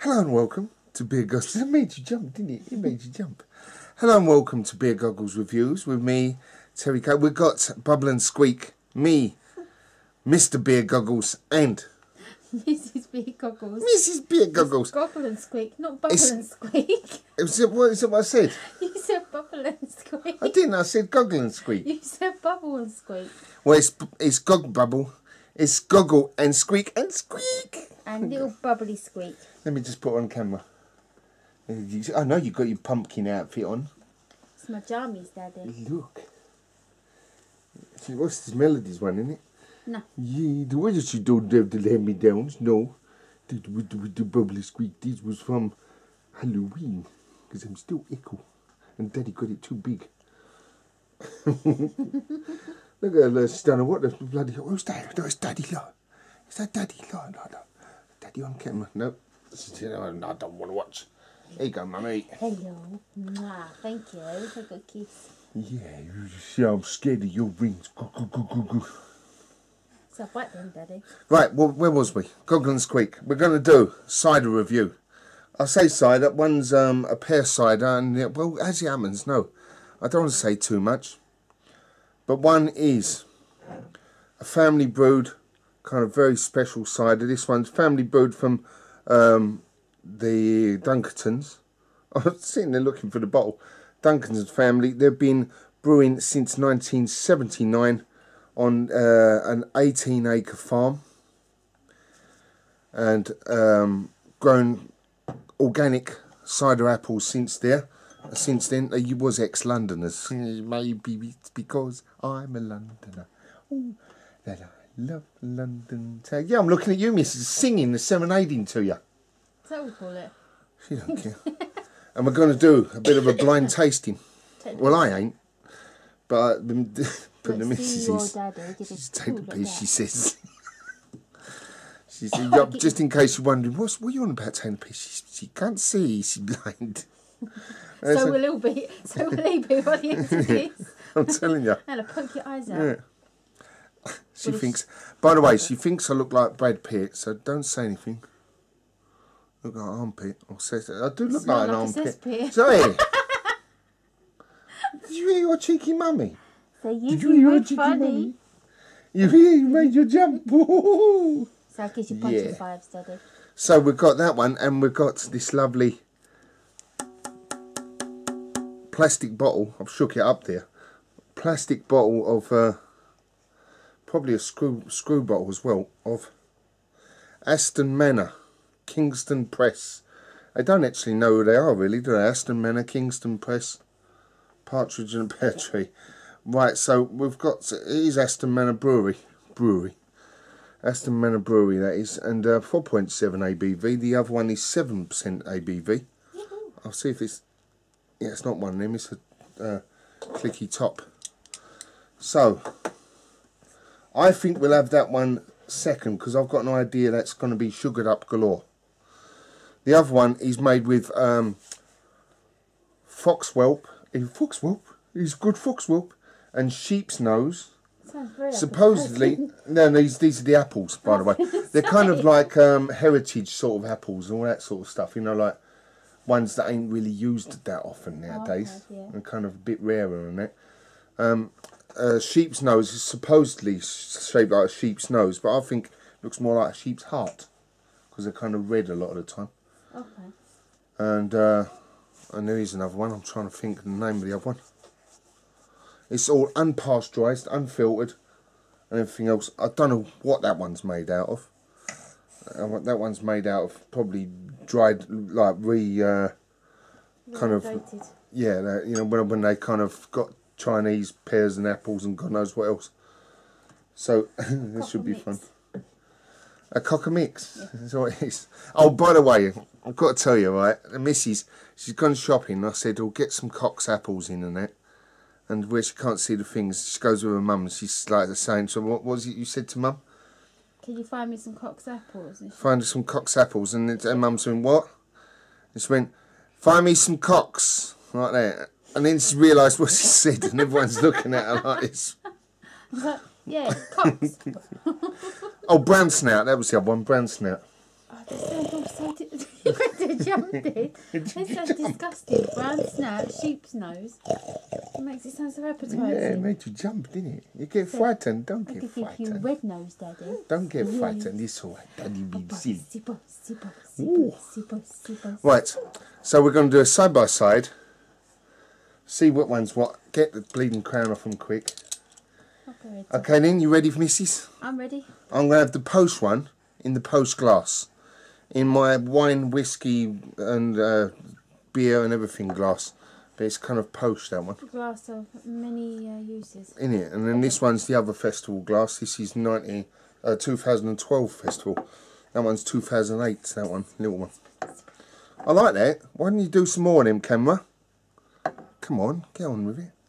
Hello and welcome to Beer Goggles. It made you jump, didn't it? It made you jump. Hello and welcome to Beer Goggles Reviews with me, Terry Coe. We've got Bubble and Squeak, me, Mr. Beer Goggles, and Mrs. Beer Goggles. Mrs. Beer Goggles. Goggle and Squeak, not Bubble and Squeak. What is it what I said? You said Bubble and Squeak. I didn't, I said Goggle and Squeak. You said Bubble and Squeak. Well, it's Gog Bubble. It's Goggle and Squeak and Squeak. And little bubbly Squeak. Let me just put it on camera. I know you've got your pumpkin outfit on. It's my jammies, Daddy. Look. What's this Melody's one, isn't it? No. Yeah, the way that you don't have the hand-me-downs, no. With the bubbly squeak, this was from Halloween. Because I'm still ickle. And Daddy got it too big. Look at her, she's done what the bloody... Who's that? No, it's Daddy, look. Is that Daddy? No. Daddy on camera. No. I don't want to watch. There you go, Mummy. Hello. Mwah. Thank you. Have a good kiss. Yeah, you see I'm scared of your rings. Go. So bite them, Daddy. Right, well, where was we? Goggle and Squeak. We're going to do cider review. I say cider. One's a pear cider, and well, as it happens, no, I don't want to say too much. But one is a family brewed, kind of very special cider. This one's family brewed from the Dunkertons. I was sitting there looking for the bottle. Dunkertons family. They've been brewing since 1979 on an 18-acre farm, and grown organic cider apples since then. He was ex-Londoners. Maybe it's because I'm a Londoner. Oh, that I love London. Yeah, I'm looking at you, Mrs. Singing, the serenading to you. Is that what we call it? She don't care. And we're going to do a bit of a blind tasting. Well, I ain't. But the missus is. She's take the piece, she says. She said, yeah, just in case you're wondering, what are you on about taking the piece? She can't see, she's blind. So will he be by the end of this. I'm telling you. And poke your eyes out. Yeah. She thinks, by the way, she thinks I look like Brad Pitt, so don't say anything. Look like an armpit. I do look like an armpit. Sorry. Did you hear your cheeky mummy? So you funny. You made your jump. So I gives you a bunch of fives, Daddy. So we've got that one, and we've got this lovely plastic bottle. I've shook it up there. Plastic bottle of probably a screw bottle as well of Aston Manor Kingston Press. I don't actually know who they are really, do they? Aston Manor Kingston Press, Partridge and a Pear Tree. Right, so we've got, it is Aston Manor Brewery. Aston Manor Brewery, that is, and 4.7 ABV. The other one is 7% ABV. I'll see if it's, yeah, it's not one of them, it's a clicky top. So, I think we'll have that one second, because I've got an idea that's going to be sugared up galore. The other one is made with foxwhelp. Is good foxwhelp and sheep's nose. Sounds very supposedly, no, these are the apples, by the way. They're kind of like heritage sort of apples and all that sort of stuff. You know, like ones that ain't really used that often nowadays, and kind of a bit rarer and that. Sheep's nose is supposedly shaped like a sheep's nose, but I think it looks more like a sheep's heart because they're kind of red a lot of the time. Okay. And there is another one. I'm trying to think of the name of the other one. It's all unpasteurised, unfiltered, and everything else. I don't know what that one's made out of. That one's made out of probably dried, like kind of, yeah. You know, when they kind of got Chinese pears and apples and God knows what else. So this should be fun. A cocker mix. Yeah. That's what it is. Oh, by the way, I've got to tell you, right, the missus, she's gone shopping. I said, "Oh, get some Cox apples in and that." And where she can't see the things, she goes with her mum and she's like saying, "So what was it you said to mum?" Can you find me some Cox apples? Find her some Cox apples, and her mum's saying, "What?" And she went, "Find me some Cox," like that. And then she realised what she said, and everyone's looking at her like this. Yeah, Cox. Oh, brown snout. That was the other one, brown snout. Oh, that sounds all so jumped it. It's so disgusting. Brown snout, sheep's nose. It makes it sound so appetising. Yeah, it made you jump, didn't it? You get frightened. Don't get frightened. You red nose, Daddy. Don't get frightened. It's all right. Daddy be silly. Right. So we're going to do a side by side. See what one's what. Get the bleeding crown off them quick. Okay then, you ready for Mrs? I'm ready. I'm going to have the post one in the post glass. In my wine, whiskey and beer and everything glass. But it's kind of post, that one. A glass of many uses. In it. And then this one's the other festival glass. This is 2012 festival. That one's 2008, that one. Little one. I like that. Why don't you do some more of them, camera? Come on, get on with it.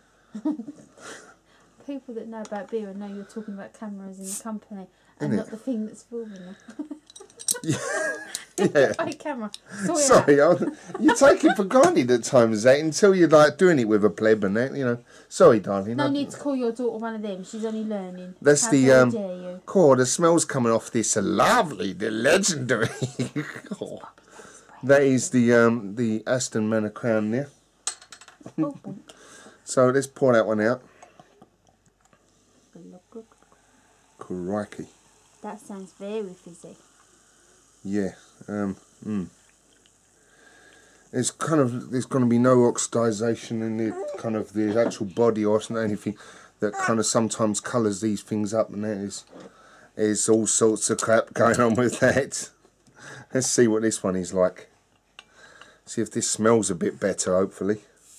People that know about beer and know you're talking about cameras in the company and not the thing that's filming them. Yeah. Hey, camera. Sorry, you take it for granted at times, that until you're like doing it with a pleb and that, you know. Sorry, darling. No need to call your daughter one of them. She's only learning. That's How the dare you? core. The smell's coming off this lovely, the legendary. That is the Aston Manor crown there. Oh, so let's pour that one out. Crikey. that sounds very fizzy. Yeah. There's going to be no oxidization in the kind of the actual body or anything that kind of sometimes colours these things up, and there's all sorts of crap going on with that. Let's see what this one is like. See if this smells a bit better, hopefully.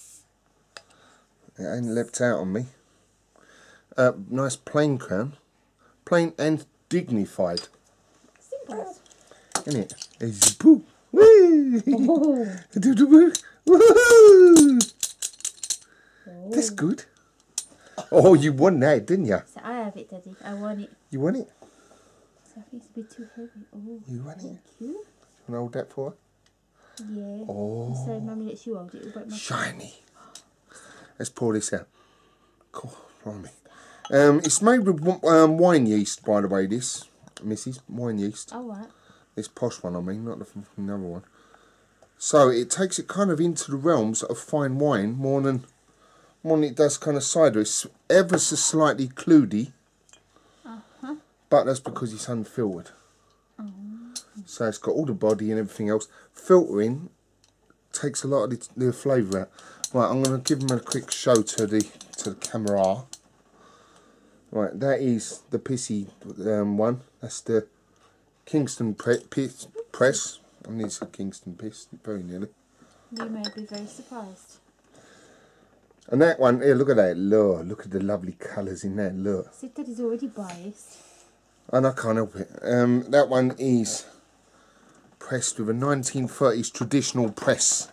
It ain't leapt out on me. Nice plain crown. Plain and dignified. Simple. Isn't it? It's poo. Woo! Oh. Woohoo! That's good. Oh, you won that, didn't you? So I have it, Daddy. I want it. You won it? So I think it's a bit too heavy. Oh, You won it? thank you. You want to hold that for her? Yeah. Oh. So Mummy lets you hold it. It'll break my Shiny. Let's pour this out. Cool, blimey. It's made with wine yeast, by the way, this, Mrs. Wine yeast. Oh, right. This posh one, I mean, not the other one. So it takes it kind of into the realms of fine wine more than it does kind of cider. It's ever so slightly cludy, but that's because it's unfiltered. So it's got all the body and everything else. Filtering takes a lot of the flavour out. Right, I'm going to give them a quick show to the camera. Right, that is the pissy one. That's the Kingston press. I need some Kingston piss, very nearly. You may be very surprised. And that one, here, look at that. Look at the lovely colours in that. Look. See, Daddy's already biased. And I can't help it. That one is pressed with a 1930s traditional press.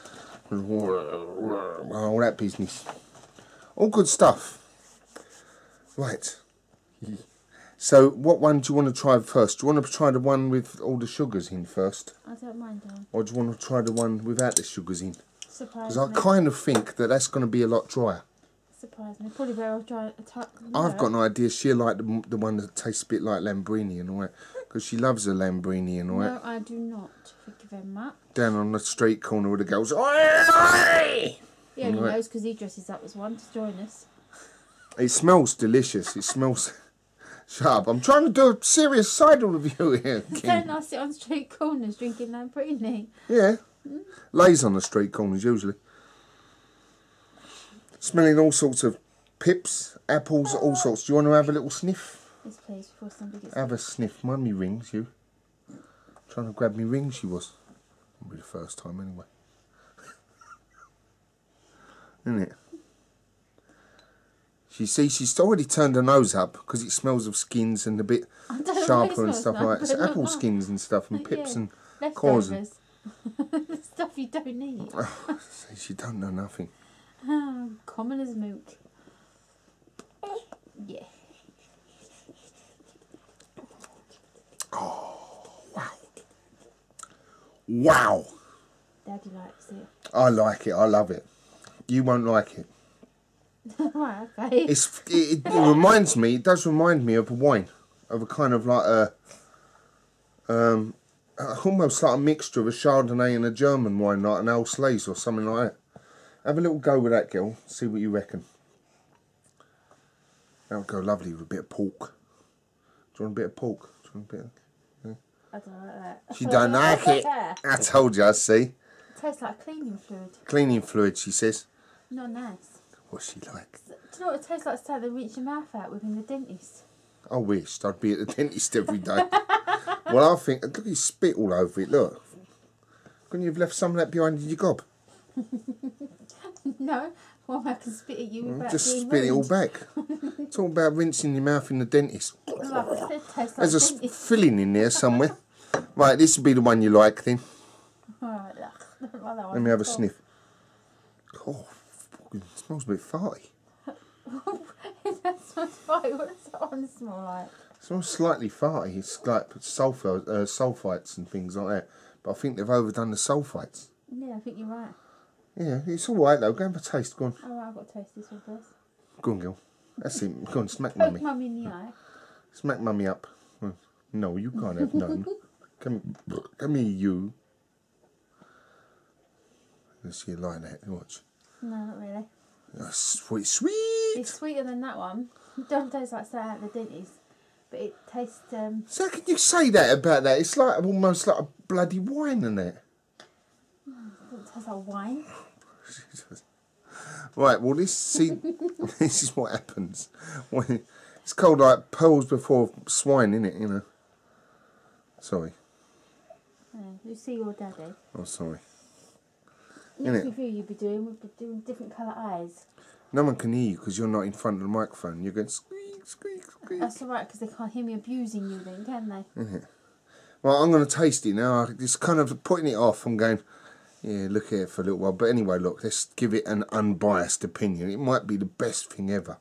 All that business. All good stuff. Right. So, what one do you want to try first? Do you want to try the one with all the sugars in first? I don't mind, Dad. Or do you want to try the one without the sugars in? Surprise Because me. I kind of think that that's going to be a lot drier. Surprise me. Probably better off trying I've got an idea she'll like the one that tastes a bit like Lambrini and all that. Because she loves a Lambrini and all that. No, I do not. Thank you very much. Down on the street corner with the girls. Oi, oi! He only Right. knows because he dresses up as one to join us. It smells delicious. It smells... Shut up. I'm trying to do a serious cider review here, King. Don't I sit on street corners drinking Lamborghini? Yeah. Lays on the street corners usually. Smelling all sorts of pips, apples, all sorts. Do you want to have a little sniff? Yes, please, before somebody gets... Have a sniff. Mind me rings, you. Trying to grab me rings, she was. Won't be the first time anyway. Isn't it? She's already turned her nose up because it smells of skins and a bit sharper and stuff like that. It's apple skins and stuff and pips and cores. Leftovers. Stuff you don't need. Oh, see, she don't know nothing. Common as milk. Yeah. Oh, wow. Wow. Daddy likes it. I like it. I love it. You won't like it. Right, okay. It does remind me of a wine. Of a kind of like a almost like a mixture of a Chardonnay and a German wine, like an Alsace or something like that. Have a little go with that, girl. See what you reckon. That would go lovely with a bit of pork. Do you want a bit of pork? Do you want a bit of... I don't like that. She don't like it. I told you, see. It tastes like cleaning fluid. Cleaning fluid, she says. Not nice. What's she like? Do you know what it tastes like? It's like they rinse your mouth out with in the dentist. I wished I'd be at the dentist every day. Well, I think, look, you spit all over it, look. Couldn't you have left some of that behind in your gob? No, well, I can spit at you without Just being spit it all ruined. back. It's all about rinsing your mouth in the dentist. Like I said, it tastes like There's a dentist. filling in there somewhere. Right, this would be the one you like then. Alright, I don't like that one Let me have a at all. sniff. Oh, fucking smells a bit farty. That smells fine. What does that one smell like? It smells slightly farty. It's like sulfites and things like that. But I think they've overdone the sulfites. Yeah, I think you're right. Yeah, it's alright though. Go and have a taste. Go on. Alright, I've got to taste this one first. Go on, girl. That's it. Go on, smack Poke mummy. mummy in the eye. Smack mummy up. No, you can't have none. Come here, you. Let's see you like that. Watch. No, not really. Oh, sweet, sweet. It's sweeter than that one. It don't taste like straight out of the dentist. But it tastes, So how can you say that about that? It's like almost like a bloody wine in it. it tastes like wine. Right, well this is what happens. When it's called like pearls before swine, isn't it, you know? Sorry. Yeah, you see your daddy. Oh, sorry. Next Innit? review we'll be doing different colour eyes. No one can hear you because you're not in front of the microphone. You're going squeak, squeak, squeak. That's alright, because they can't hear me abusing you then, can they? Well, I'm going to taste it now. It's kind of putting it off. I'm going, yeah, look at it for a little while. But anyway, look, let's give it an unbiased opinion. It might be the best thing ever.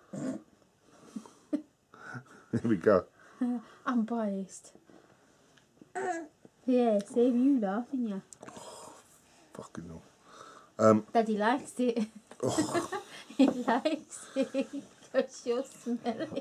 Here we go. Unbiased. Yeah, see, you laugh, didn't you? Fucking hell. Daddy likes it. He likes it because you're smelly.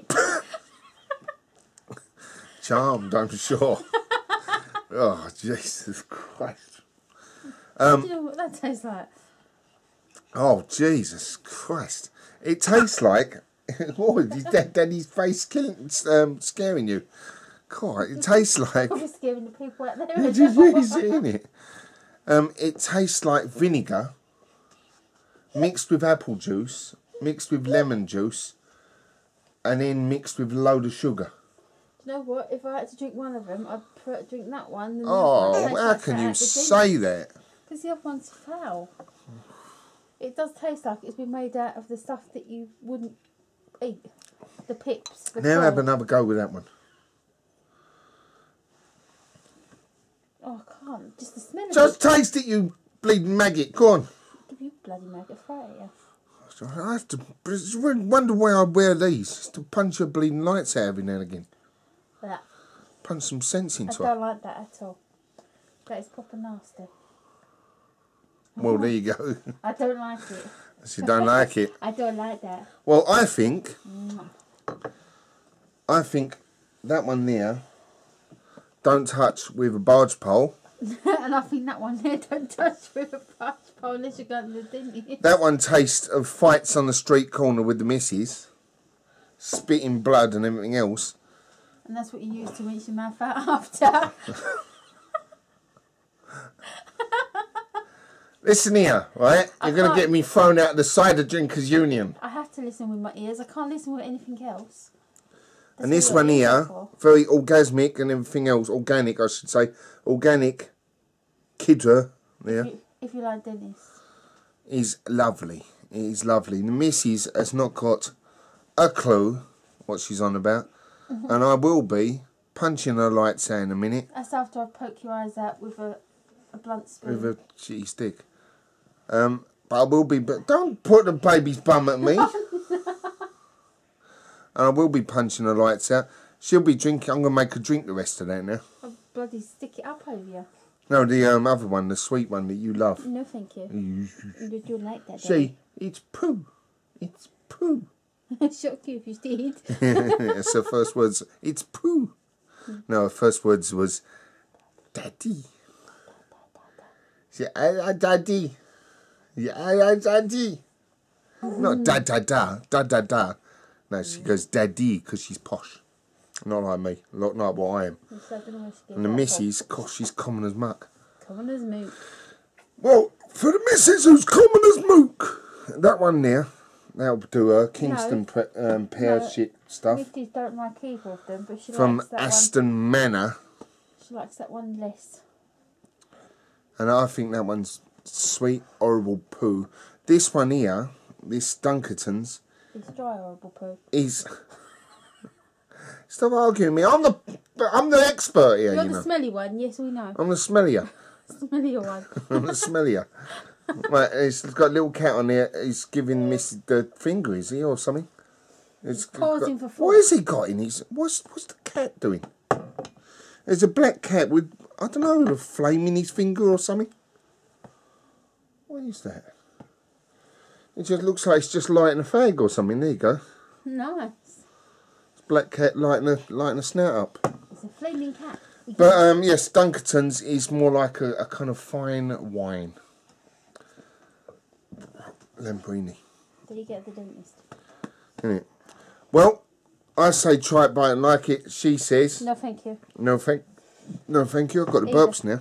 Charmed, I'm sure. Oh, Jesus Christ. Do you know what that tastes like? Oh, Jesus Christ. It tastes like... Oh, is Daddy's face scaring you? God, it tastes like... Probably scaring the people out there. Did you really see it? It tastes like vinegar mixed with apple juice, mixed with lemon juice, and then mixed with a load of sugar. Do you know what? If I had to drink one of them, I'd prefer to drink that one. Than the Oh, other one. how can you say that? Because the other one's foul. It does taste like it's been made out of the stuff that you wouldn't eat. The pips. The Now have coal. another go with that one. Oh, I can't. Just the smell of Just it. taste it, you bleeding maggot. Go on. Give you bloody maggot fry at you. I have to wonder why I wear these. Just to punch your bleeding lights out every now and again. That. Punch some sense I into don't it. like that at all. That is proper nasty. Well, there you go. I don't like it. You don't like it. I don't like that. Well, I think that one there, don't touch with a barge pole. And I think that one there, don't touch with a brush pole unless you're going to the dentist. That one tastes of fights on the street corner with the missus, spitting blood and everything else. And that's what you use to rinse your mouth out after. Listen here, right? You're going to get me thrown out of the Cider Drinkers Union. I have to listen with my ears. I can't listen with anything else. That's And this what one ears are here, for. very orgasmic and everything else, organic I should say, organic Kidra there, If you like dentists. is lovely. It is lovely. The missus has not got a clue what she's on about, and I will be punching her lights out in a minute That's after I poke your eyes out with a blunt spoon. with a shitty stick. But I will be, but don't put the baby's bum at me. And I will be punching her lights out. She'll be drinking. I'm going to make her drink the rest of that now. I'll bloody stick it up over you. No, the other one, the sweet one that you love. No, thank you. You don't like that. See, it's poo. It's poo. I'd shock you if you did. That's her first words. It's poo. No, her first words was Daddy. She Daddy. Yeah, Daddy. Not da. No, she goes Daddy because she's posh. Not like me. Not like what I am. And the missus, gosh, she's common as muck. Common as mook. Well, for the missus who's common as mook, that one there, that'll do her Kingston pear shit stuff. Missus don't like either of them, but she from likes that Aston Manor. She likes that one less. And I think that one's sweet, horrible poo. This one here, this Dunkertons. It's dry, horrible poo. Is stop arguing with me. I'm the expert here. You're you the know. Smelly one. Yes, we know. I'm the smellier. Smellier one. I'm the smellier. Right, it's got a little cat on there. He's giving Miss the finger, is he, or something? It's pausing for what has he got in his? What's the cat doing? There's a black cat with, I don't know, a flame in his finger or something. What is that? It just looks like it's just lighting a fag or something. There you go. Nice. It's black cat lighting a snout up. It's a flaming cat. But yes, Dunkertons is more like a kind of fine wine. Lamborghini. Did he get the dentist? Isn't it? Well, I say try it, buy it and like it. She says No, thank you. no thank you. I've got the burps now.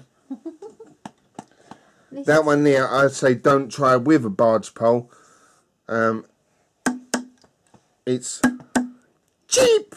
This That one there, I'd say don't try with a barge pole. It's cheap.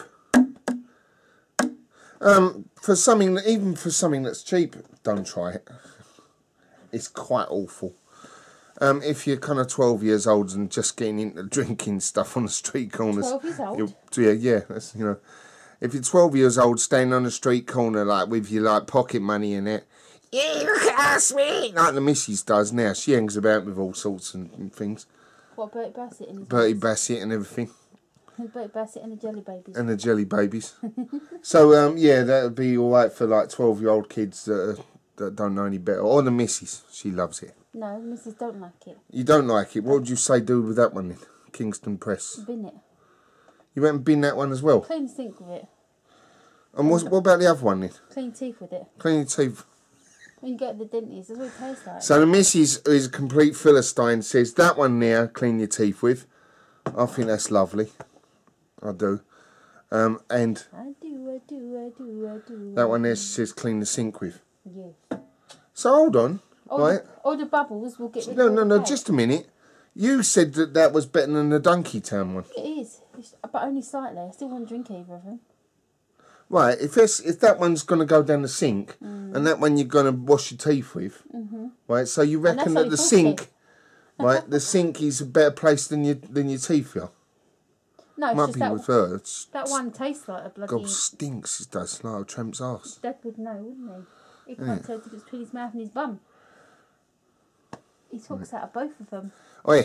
For something, even for something that's cheap, don't try it. It's quite awful. If you're kind of 12 years old and just getting into drinking stuff on the street corners. 12 years old? Yeah, that's, you know. If you're 12 years old, standing on the street corner, like, with your, like, pocket money in it. Yeah, look at how sweet! Like the missus does now. She hangs about with all sorts and things. What, Bertie Bassett and his Bertie Bassett and everything. Bertie Bassett and the Jelly Babies. And the jelly babies. So, yeah, that would be alright for, like, 12-year-old kids that don't know any better. Or the missus. She loves it. No, Mrs. don't like it. You don't like it? What would you say do with that one then? Kingston Press. Bin it. You went and bin that one as well? Clean the sink with it. And what about the other one then? Clean teeth with it. Clean your teeth. When you go to the dentist, that's what it tastes like. So the missus, who is a complete Philistine, says that one there, clean your teeth with. I think that's lovely. I do. And I do. that one there, she says clean the sink with. Yeah. So hold on. Right. All the bubbles will get rid No, of all the cake. just a minute. You said that was better than the Dunkerton one. It is, but only slightly. I still won't drink either of them. Right, if that one's going to go down the sink, and that one you're going to wash your teeth with, right, so you reckon that the sink, right, the sink is a better place than your teeth are? No, it's Might just be that, with her. that one tastes like a bloody... God, stinks, it does, like a tramp's arse. Dad would know, wouldn't he? He can't tell the difference between his mouth and his bum. He talks out of both of them. Oi.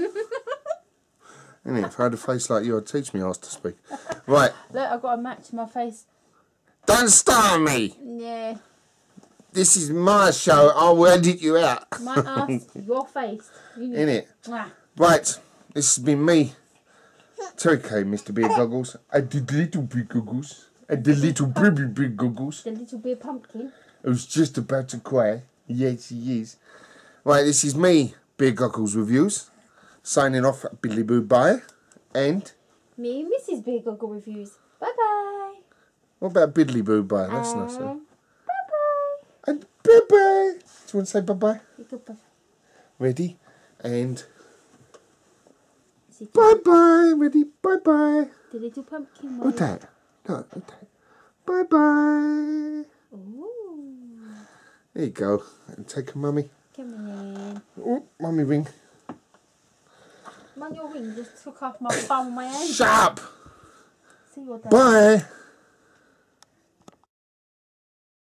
Innit, if I had a face like you, I'd teach me ass to speak. Right. Look, I've got a match to my face. Don't star me! Yeah. This is my show, I will edit you out. My ass, your face. Innit? Mwah. Right, this has been me. It's okay, Mr. Beer Goggles. I did little big goggles. I did little baby big goggles. The little beer pumpkin. I was just about to cry. Yes, he is. Right, this is me, Beer Goggles Reviews. Signing off, Billy Boo Bye. And... Me and Mrs. Beer Goggle Reviews. Bye-bye. What about Biddly Boo Bye? That's nice. Bye-bye. And bye-bye. Do you want to say bye-bye? Goodbye. Ready? And... See you. Bye-bye. Ready? Bye-bye. The little pumpkin. What's that? No, what's that? Bye-bye. Ooh. There you go. And take a mummy. Come in. Oh, mummy ring. Man, your ring just took off my thumb and my hand. Shut up. See what that Bye.